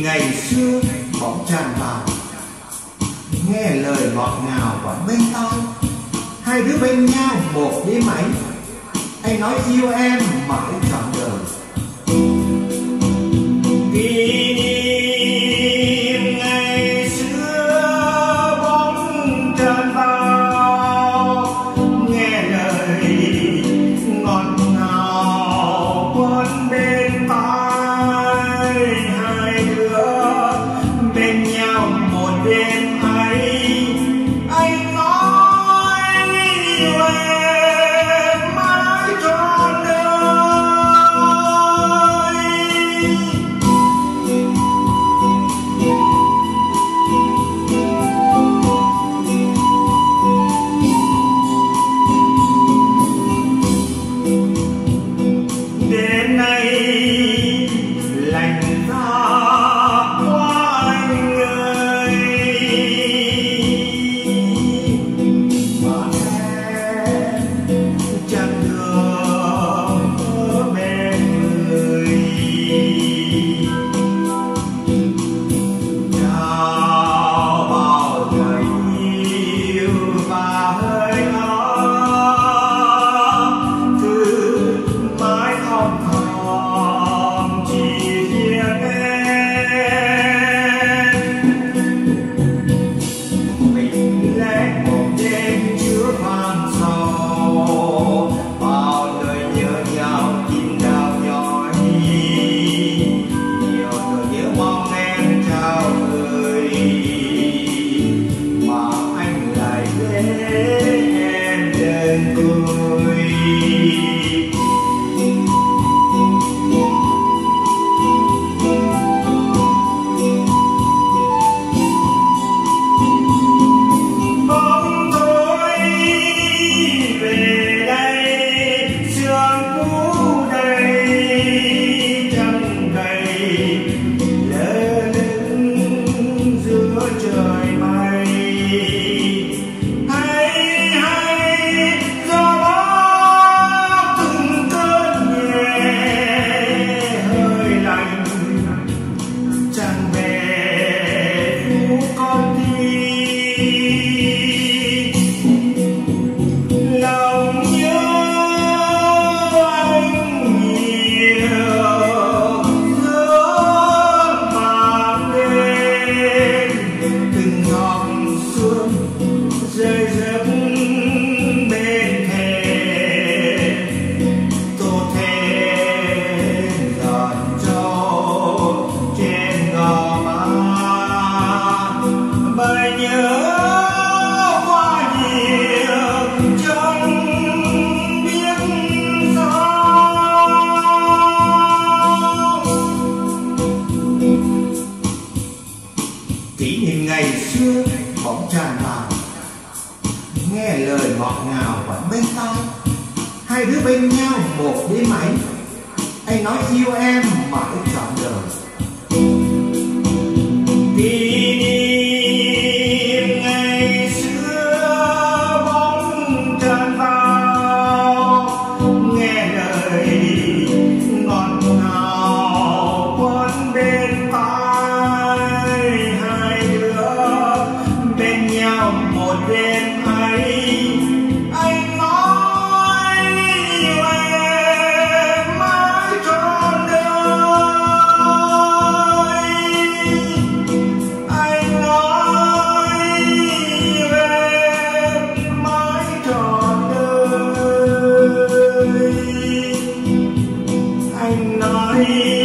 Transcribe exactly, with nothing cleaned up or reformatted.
ngày xưa bỗng tràn vào, nghe lời ngọt ngào và bên tai. Hai đứa bên nhau một đêm ấy, anh nói yêu em mãi trọn đời. Kỷ niệm ngày xưa bỗng tràn vào, nghe lời ngọt ngào quấn bên tai. Hai đứa bên nhau một đêm ấy, anh nói yêu em mãi trọn đời. Đêm nay lạnh giá quá anh ơi, mà em chẳng được ở bên người. Trao bao ngày yêu và hơi ấm, cứ mãi thong thòm chỉ riêng em. Mình lẽ một đêm chứa hoang sầu, bao lời nhớ nhau chim đào nhói. Nhiều nỗi nhớ mong em trao gửi, mà anh lại để em đơn côi. Bóng tối về đây, sương cũ đầy trăng gầy lơ lửng giữa trời mây. Hay hay gió bão từng cơn nhẹ hơi lạnh, chẳng về phút con đi. Lòng nhớ anh nhiều giữa màn đêm, từng giọt sương rơi rớt bên thềm. Tô thêm giọt trâu trên gò má, bởi nhớ quá nhiều chẳng biết sao. Kỷ niệm ngày xưa bỗng tràn vào, nghe lời ngọt ngào và bên tai. Hai đứa bên nhau một đêm ấy, anh nói yêu em mãi trọn đời. Kỷ niệm ngày xưa bỗng tràn vào, nghe lời ngọt ngào quấn bên tai. Hai đứa bên nhau một đêm ấy, anh nói yêu em mãi trọn đời. Anh nói yêu em mãi trọn đời. Anh nói